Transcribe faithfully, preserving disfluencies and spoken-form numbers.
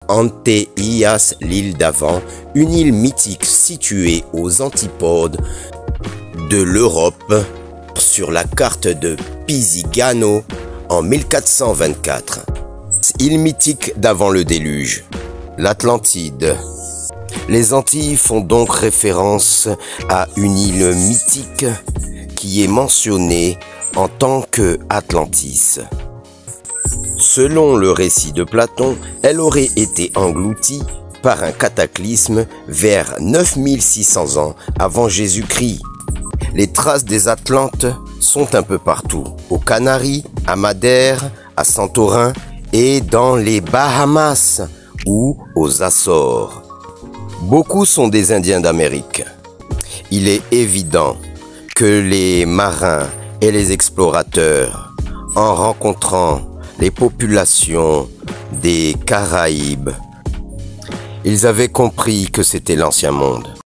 Antillas, l'île d'Avent, une île mythique située aux antipodes de l'Europe sur la carte de Pisigano en mille quatre cent vingt-quatre. Île mythique d'avant le déluge, l'Atlantide. Les Antilles font donc référence à une île mythique qui est mentionnée en tant que Atlantis. Selon le récit de Platon, elle aurait été engloutie par un cataclysme vers neuf mille six cents ans avant Jésus-Christ. Les traces des Atlantes sont un peu partout, aux Canaries, à Madère, à Santorin et dans les Bahamas ou aux Açores. Beaucoup sont des Indiens d'Amérique. Il est évident que les marins et les explorateurs, en rencontrant les populations des Caraïbes, ils avaient compris que c'était l'Ancien Monde.